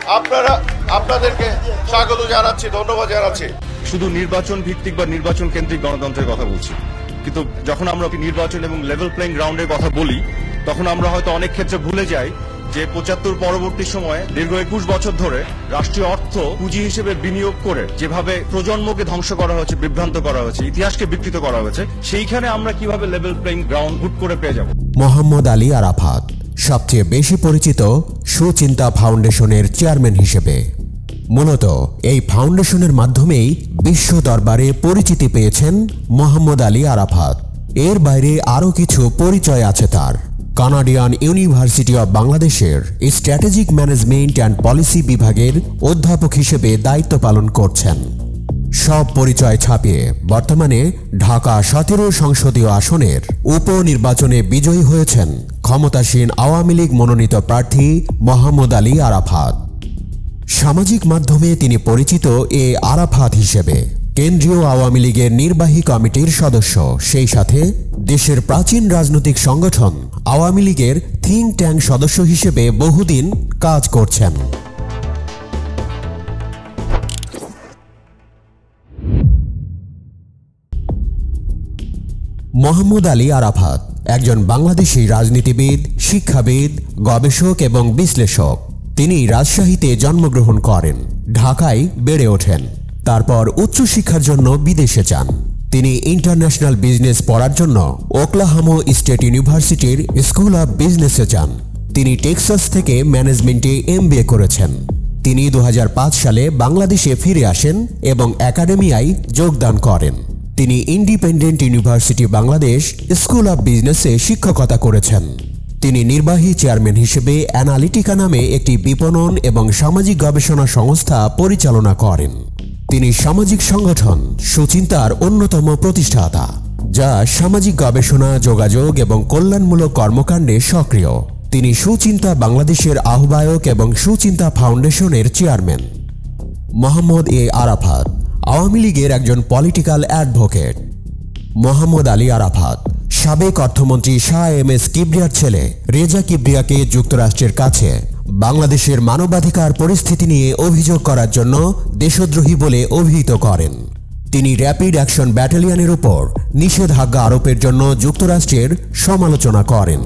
আপনাদেরকে স্বাগত জানাচ্ছি, ধন্যবাদ জানাচ্ছি। শুধু নির্বাচন ভিত্তিক বা নির্বাচন কেন্দ্রিক গণতন্ত্রের কথা বলছি, কিন্তু যখন আমরা নির্বাচন এবং লেভেল প্লেইং গ্রাউন্ডের কথা বলি তখন আমরা হয়তো অনেক ক্ষেত্রে ভুলে যাই যে ৭৫ পরবর্তী সময়ে দীর্ঘ ২১ বছর ধরে রাষ্ট্রীয় অর্থ পুঁজি হিসেবে বিনিয়োগ করে যেভাবে প্রজন্মকে ধ্বংস করা হয়েছে, বিভ্রান্ত করা হয়েছে, ইতিহাসকে বিকৃত করা হয়েছে, সেইখানে আমরা কিভাবে লেভেল প্লেইং গ্রাউন্ড হুট করে পেয়ে যাব। মোহাম্মদ আলী আরাফাত সবচেয়ে বেশি পরিচিত সুচিন্তা ফাউন্ডেশনের চেয়ারম্যান হিসেবে। মূলত এই ফাউন্ডেশনের মাধ্যমেই বিশ্ব দরবারে পরিচিতি পেয়েছেন মোহাম্মদ আলী আরাফাত। এর বাইরে আরও কিছু পরিচয় আছে তার। কানাডিয়ান ইউনিভার্সিটি অব বাংলাদেশের স্ট্র্যাটেজিক ম্যানেজমেন্ট অ্যান্ড পলিসি বিভাগের অধ্যাপক হিসেবে দায়িত্ব পালন করছেন। সব পরিচয় ছাপিয়ে বর্তমানে ঢাকা ১৭ সংসদীয় আসনের উপনির্বাচনে বিজয়ী হয়েছেন ক্ষমতাসীন আওয়ামী লীগ মনোনীত প্রার্থী মোহাম্মদ আলী আরাফাত। সামাজিক মাধ্যমে তিনি পরিচিত এ আরাফাত হিসেবে। কেন্দ্রীয় আওয়ামী লীগের নির্বাহী কমিটির সদস্য, সেই সাথে দেশের প্রাচীন রাজনৈতিক সংগঠন আওয়ামী লীগের থিঙ্ক ট্যাঙ্ক সদস্য হিসেবে বহুদিন কাজ করছেন। মোহাম্মদ আলী আরাফাত একজন বাংলাদেশী রাজনীতিবিদ, শিক্ষাবিদ, গবেষক এবং বিশ্লেষক। তিনি রাজশাহীতে জন্মগ্রহণ করেন, ঢাকায় বেড়ে ওঠেন। তারপর উচ্চশিক্ষার জন্য বিদেশে যান। তিনি ইন্টারন্যাশনাল বিজনেস পড়ার জন্য ওকলাহোমা স্টেট ইউনিভার্সিটির স্কুল অব বিজনেসে যান। তিনি টেক্সাস থেকে ম্যানেজমেন্টে MBA করেছেন। তিনি ২০০৫ সালে বাংলাদেশে ফিরে আসেন এবং একাডেমিয়ায় যোগদান করেন। তিনি Independent University Bangladesh school of বিজনেসে শিক্ষকতা করেছেন। তিনি নির্বাহী চেয়ারম্যান হিসেবে অ্যানালিটিকা নামে একটি বিপণন এবং সামাজিক গবেষণা সংস্থা পরিচালনা করেন। তিনি সামাজিক সংগঠন সুচিন্তার অন্যতম প্রতিষ্ঠাতা, যা সামাজিক গবেষণা, যোগাযোগ এবং কল্যাণমূলক কর্মকাণ্ডে সক্রিয়। তিনি সুচিন্তা বাংলাদেশের আহ্বায়ক এবং সুচিন্তা ফাউন্ডেশনের চেয়ারম্যান। মোহাম্মদ এ আরাফাত আওয়ামী লীগের একজন পলিটিক্যাল অ্যাডভোকেট। মোহাম্মদ আলী আরাফাত সাবেক অর্থমন্ত্রী শাহ MS কিবরিয়ার ছেলে রেজা কিবরিয়াকে যুক্তরাষ্ট্রের কাছে বাংলাদেশের মানবাধিকার পরিস্থিতি নিয়ে অভিযোগ করার জন্য দেশদ্রোহী বলে অভিহিত করেন। তিনি র্যাপিড অ্যাকশন ব্যাটালিয়নের উপর নিষেধাজ্ঞা আরোপের জন্য যুক্তরাষ্ট্রের সমালোচনা করেন।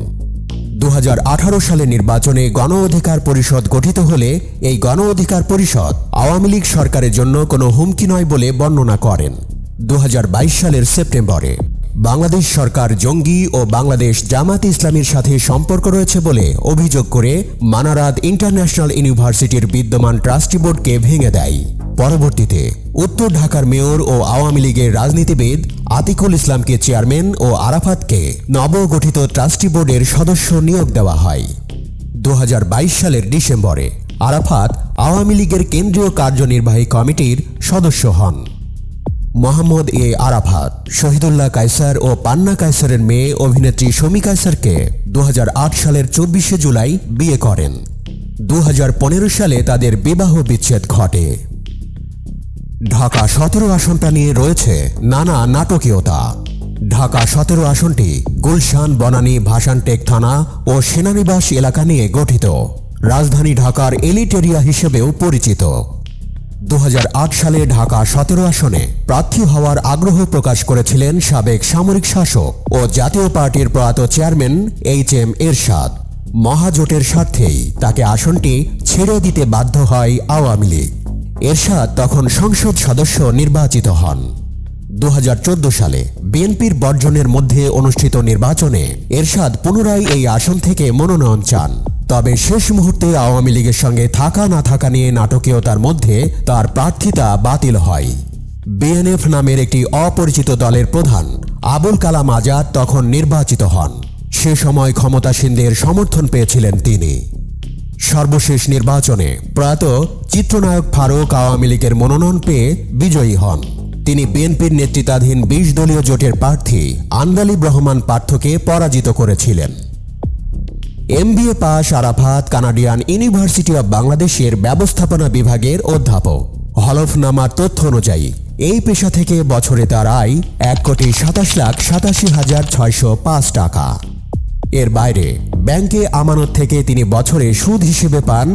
২০১৮ সালে নির্বাচনে গণ অধিকার পরিষদ গঠিত হলে এই গণ অধিকার পরিষদ আওয়ামী লীগ সরকারের জন্য কোনো হুমকি নয় বলে বর্ণনা করেন। ২০২২ সালের সেপ্টেম্বরে বাংলাদেশ সরকার জঙ্গি ও বাংলাদেশ জামায়াতে ইসলামীর সাথে সম্পর্ক রয়েছে বলে অভিযোগ করে মানারাত ইন্টারন্যাশনাল ইউনিভার্সিটির বিদ্যমান ট্রাস্টি বোর্ডকে ভেঙে দেয়। পরবর্তীতে উত্তর ঢাকার মেয়র ও আওয়ামী লীগের রাজনীতিবিদ আতিকুল ইসলামকে চেয়ারম্যান ও আরাফাতকে নবগঠিত ট্রাস্টি বোর্ডের সদস্য নিয়োগ দেওয়া হয়। ২০২২ সালের ডিসেম্বরে আরাফাত আওয়ামী লীগের কেন্দ্রীয় কার্যনির্বাহী কমিটির সদস্য হন। মোহাম্মদ এ আরাফাত শহীদুল্লাহ কায়সার ও পান্না কায়সারের মেয়ে অভিনেত্রী শমী কায়সারকে ২০০৮ সালের ২৪শে জুলাই বিয়ে করেন। ২০১৫ সালে তাদের বিবাহ বিচ্ছেদ ঘটে। ঢাকা ১৭ আসনটা নিয়ে রয়েছে নানা নাটকীয়তা। ঢাকা ১৭ আসনটি গুলশান, বনানী, ভাসানটেক থানা ও সেনানিবাস এলাকা নিয়ে গঠিত। রাজধানী ঢাকার এলিট এরিয়া হিসেবেও পরিচিত। ২০০৮ সালে ঢাকা ১৭ আসনে প্রার্থী হওয়ার আগ্রহ প্রকাশ করেছিলেন সাবেক সামরিক শাসক ও জাতীয় পার্টির প্রয়াত চেয়ারম্যান HM এরশাদ। মহাজোটের স্বার্থেই তাকে আসনটি ছেড়ে দিতে বাধ্য হয় আওয়ামী লীগ। এরশাদ তখন সংসদ সদস্য নির্বাচিত হন। ২০১৪ সালে বিএনপির বর্জনের মধ্যে অনুষ্ঠিত নির্বাচনে এরশাদ পুনরায় এই আসন থেকে মনোনয়ন চান। তবে শেষ মুহূর্তে আওয়ামী লীগের সঙ্গে থাকা না থাকা নিয়ে নাটকীয়তার মধ্যে তার প্রার্থিতা বাতিল হয়। BNF নামের একটি অপরিচিত দলের প্রধান আবুল কালাম আজাদ তখন নির্বাচিত হন। সে সময় ক্ষমতাসীনদের সমর্থন পেয়েছিলেন তিনি। সর্বশেষ নির্বাচনে প্রয়াত চিত্রনায়ক ফারুক আওয়ামী লীগের মনোনয়ন পেয়ে বিজয়ী হন। তিনি বিএনপির নেতৃত্বাধীন ২০ দলীয় জোটের প্রার্থী আন্দালিব রহমান পার্থকে পরাজিত করেছিলেন। MBA pass Arafat Canadian University of বাংলাদেশের ব্যবস্থাপনা বিভাগের অধ্যাপক। হলফনামার তথ্য অনুযায়ী এই পেশা থেকে বছরে তার আয় ১,২৭,৮৭,৬০৫ টাকা। এর বাইরে ব্যাংকে আমানত থেকে তিনি বছরে সুদ হিসেবে পান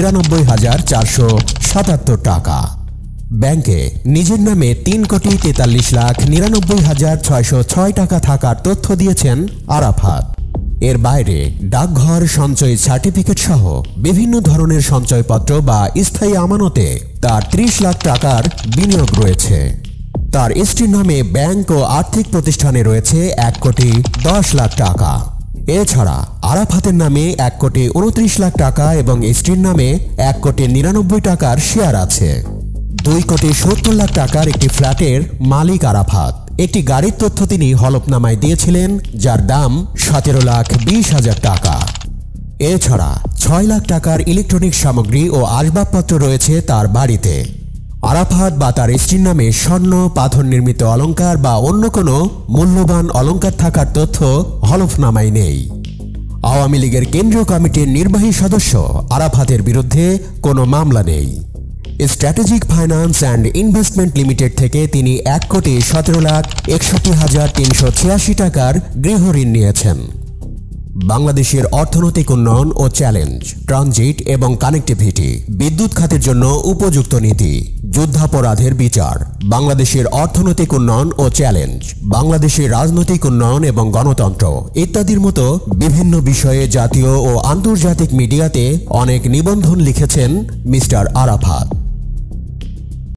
92,477 টাকা। ব্যাংকে নিজের নামে 3,43,99,606 টাকা থাকার তথ্য দিয়েছেন আরাফাত। এর বাইরে ডাকঘর সঞ্চয় সার্টিফিকেট সহ বিভিন্ন ধরনের সঞ্চয়পত্র বা স্থায়ী আমানতে তার 30 লাখ টাকার বিনিয়োগ রয়েছে। তার স্ত্রীর নামে ব্যাংক ও আর্থিক প্রতিষ্ঠানে রয়েছে 1,10,00,000 টাকা। এছাড়া আরাফাতের নামে 1,29,00,000 টাকা এবং স্ত্রীর নামে 1,99,00,000 টাকার শেয়ার আছে। 2,70,00,000 টাকার একটি ফ্ল্যাটের মালিক আরাফাত। একটি গাড়ির তথ্য তিনি হলফনামায় দিয়েছিলেন, যার দাম 17,20,000 টাকা। এছাড়া 6 লাখ টাকার ইলেকট্রনিক সামগ্রী ও আসবাবপত্র রয়েছে তার বাড়িতে। আরাফাত বা তার স্ত্রীর নামে স্বর্ণ, পাথর নির্মিত অলংকার বা অন্য কোনো মূল্যবান অলংকার থাকার তথ্য হলফনামায় নেই। আওয়ামী লীগের কেন্দ্রীয় কমিটির নির্বাহী সদস্য আরাফাতের বিরুদ্ধে কোনো মামলা নেই। Strategic finance and investment limited থেকে তিনি 1,61,61,386 টাকার গৃহঋণ নিয়েছেন। বাংলাদেশের অর্থনৈতিক উন্নয়ন ও চ্যালেঞ্জ, ট্রানজিট এবং কানেক্টিভিটি, বিদ্যুৎ খাতের জন্য উপযুক্ত নীতি, যুদ্ধাপরাধের বিচার, বাংলাদেশের অর্থনৈতিক উন্নয়ন ও চ্যালেঞ্জ, বাংলাদেশের রাজনৈতিক উন্নয়ন এবং গণতন্ত্র ইত্যাদির মতো বিভিন্ন বিষয়ে জাতীয় ও আন্তর্জাতিক মিডিয়াতে অনেক নিবন্ধন লিখেছেন মিস্টার আরাফাত।